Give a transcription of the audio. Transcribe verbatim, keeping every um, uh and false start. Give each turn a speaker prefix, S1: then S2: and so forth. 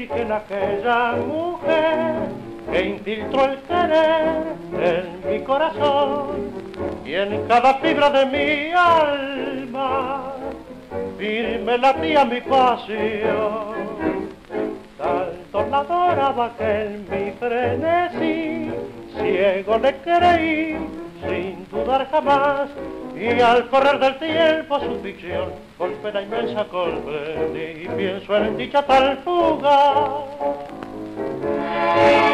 S1: virgen aquella mujer que infiltró el querer en mi corazón y en cada fibra de mi alma firme latía mi pasión. Tanto la adoraba que en mi frenesí ciego le creí sin dudar jamás, y al correr del tiempo su ficción con pena inmensa comprendí y pienso en dicha tal fuga.